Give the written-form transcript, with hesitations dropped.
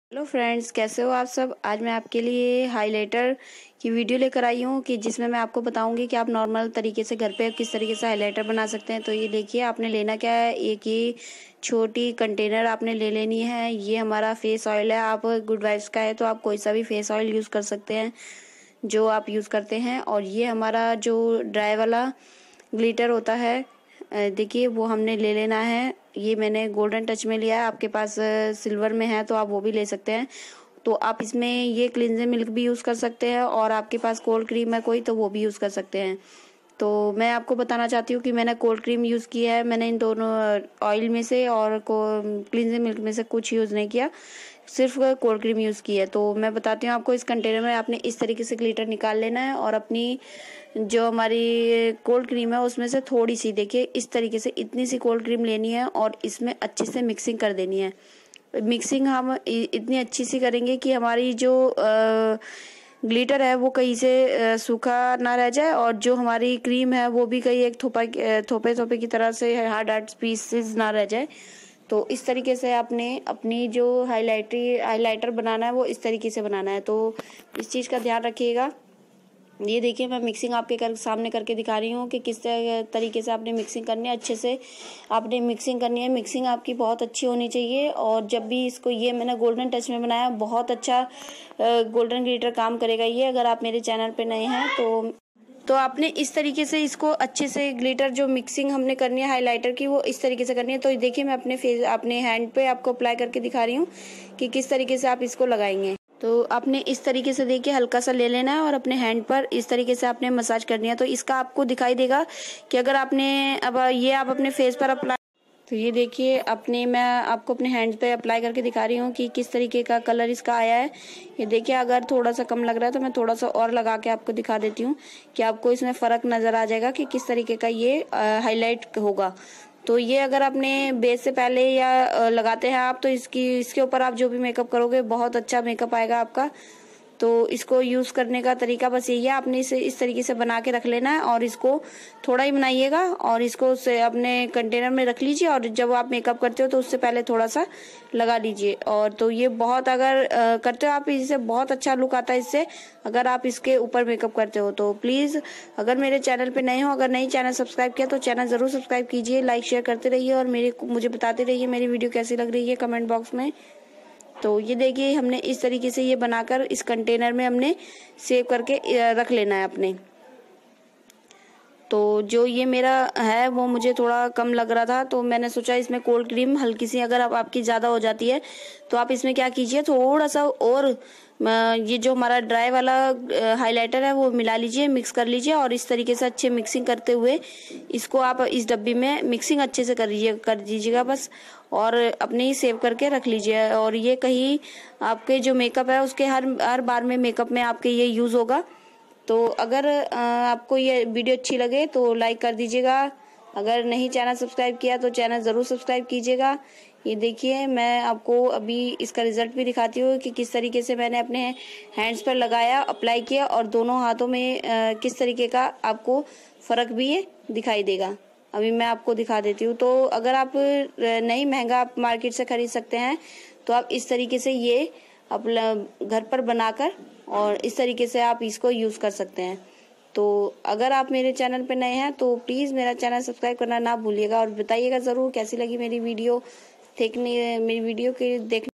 Hello friends, कैसे हो आप सब। आज मैं आपके लिए हाइलाइटर की वीडियो लेकर आई हूँ कि जिसमें मैं आपको बताऊंगी कि आप नॉर्मल तरीके से घर पे किस तरीके से हाइलाइटर बना सकते हैं। तो ये देखिए, आपने लेना क्या है, एक ये छोटी कंटेनर आपने ले लेनी है। ये हमारा फेस ऑयल है। आप गुड वाइब्स का है तो आप कोई सा भी फेस ऑयल यूज़ कर सकते हैं जो आप यूज़ करते हैं। और ये हमारा जो ड्राई वाला ग्लिटर होता है, देखिए वो हमने ले लेना है। ये मैंने गोल्डन टच में लिया है, आपके पास सिल्वर में है तो आप वो भी ले सकते हैं। तो आप इसमें ये क्लींजिंग मिल्क भी यूज़ कर सकते हैं और आपके पास कोल्ड क्रीम है कोई तो वो भी यूज़ कर सकते हैं। तो मैं आपको बताना चाहती हूँ कि मैंने कोल्ड क्रीम यूज़ की है। मैंने इन दोनों ऑयल में से और क्लींजिंग मिल्क में से कुछ यूज़ नहीं किया, सिर्फ कोल्ड क्रीम यूज़ की है। तो मैं बताती हूँ आपको। इस कंटेनर में आपने इस तरीके से ग्लिटर निकाल लेना है और अपनी जो हमारी कोल्ड क्रीम है उसमें से थोड़ी सी, देखिए इस तरीके से इतनी सी कोल्ड क्रीम लेनी है और इसमें अच्छे से मिक्सिंग कर देनी है। मिक्सिंग हम इतनी अच्छी सी करेंगे कि हमारी जो ग्लिटर है वो कहीं से सूखा ना रह जाए और जो हमारी क्रीम है वो भी कहीं एक थोपे थोपे की तरह से हार्ड हार्ड पीसेस ना रह जाए। तो इस तरीके से आपने अपनी जो हाइलाइटर बनाना है वो इस तरीके से बनाना है। तो इस चीज़ का ध्यान रखिएगा। ये देखिए, मैं मिक्सिंग आपके सामने करके दिखा रही हूँ कि किस तरीके से आपने मिक्सिंग करनी है। अच्छे से आपने मिक्सिंग करनी है। मिक्सिंग आपकी बहुत अच्छी होनी चाहिए। और जब भी इसको, ये मैंने गोल्डन टच में बनाया, बहुत अच्छा गोल्डन ग्लिटर काम करेगा ये। अगर आप मेरे चैनल पे नए हैं तो आपने इस तरीके से इसको अच्छे से ग्लिटर जो मिक्सिंग हमने करनी है हाइलाइटर की वो इस तरीके से करनी है। तो देखिए, मैं अपने हैंड पे आपको अप्लाई करके दिखा रही हूँ कि किस तरीके से आप इसको लगाएंगे। तो आपने इस तरीके से देखिए हल्का सा ले लेना है और अपने हैंड पर इस तरीके से आपने मसाज करनी है। तो इसका आपको दिखाई देगा कि अगर आपने अब ये आप अपने फेस पर अप्लाई, तो ये देखिए मैं आपको अपने हैंड पे अप्लाई करके दिखा रही हूँ कि किस तरीके का कलर इसका आया है। ये देखिए, अगर थोड़ा सा कम लग रहा है तो मैं थोड़ा सा और लगा के आपको दिखा देती हूँ कि आपको इसमें फ़र्क नज़र आ जाएगा कि किस तरीके का ये हाईलाइट होगा। तो ये अगर आपने बेस से पहले या लगाते हैं आप तो इसके ऊपर आप जो भी मेकअप करोगे बहुत अच्छा मेकअप आएगा आपका। तो इसको यूज़ करने का तरीका बस यही है, आपने इसे इस तरीके से बना के रख लेना है और इसको थोड़ा ही बनाइएगा और इसको से अपने कंटेनर में रख लीजिए। और जब आप मेकअप करते हो तो उससे पहले थोड़ा सा लगा लीजिए। और तो ये बहुत, अगर करते हो आप, इससे बहुत अच्छा लुक आता है इससे, अगर आप इसके ऊपर मेकअप करते हो। तो प्लीज़, अगर मेरे चैनल पे नए हो, अगर नहीं चैनल सब्सक्राइब किया तो चैनल ज़रूर सब्सक्राइब कीजिए, लाइक शेयर करते रहिए और मुझे बताते रहिए मेरी वीडियो कैसी लग रही है कमेंट बॉक्स में। तो ये देखिए, हमने इस तरीके से ये बनाकर इस कंटेनर में हमने सेव करके रख लेना है अपने। तो जो ये मेरा है वो मुझे थोड़ा कम लग रहा था तो मैंने सोचा इसमें कोल्ड क्रीम हल्की सी, अगर आपकी ज़्यादा हो जाती है तो आप इसमें क्या कीजिए, थोड़ा सा और ये जो हमारा ड्राई वाला हाइलाइटर है वो मिला लीजिए, मिक्स कर लीजिए और इस तरीके से अच्छे मिक्सिंग करते हुए इसको आप इस डब्बी में मिक्सिंग अच्छे से कर दीजिएगा बस। और अपने ही सेव करके रख लीजिए। और ये कहीं आपके जो मेकअप है उसके हर बार में मेकअप में आपके ये यूज़ होगा। तो अगर आपको ये वीडियो अच्छी लगे तो लाइक कर दीजिएगा। अगर नहीं चैनल सब्सक्राइब किया तो चैनल ज़रूर सब्सक्राइब कीजिएगा। ये देखिए, मैं आपको अभी इसका रिजल्ट भी दिखाती हूँ कि किस तरीके से मैंने अपने हैंड्स पर लगाया, अप्लाई किया और दोनों हाथों में किस तरीके का आपको फ़र्क भी ये दिखाई देगा। अभी मैं आपको दिखा देती हूँ। तो अगर आप नहीं, महंगा आप मार्केट से खरीद सकते हैं तो आप इस तरीके से ये अपना घर पर बनाकर और इस तरीके से आप इसको यूज़ कर सकते हैं। तो अगर आप मेरे चैनल पे नए हैं तो प्लीज़ मेरा चैनल सब्सक्राइब करना ना भूलिएगा और बताइएगा ज़रूर कैसी लगी मेरी वीडियो के देखने।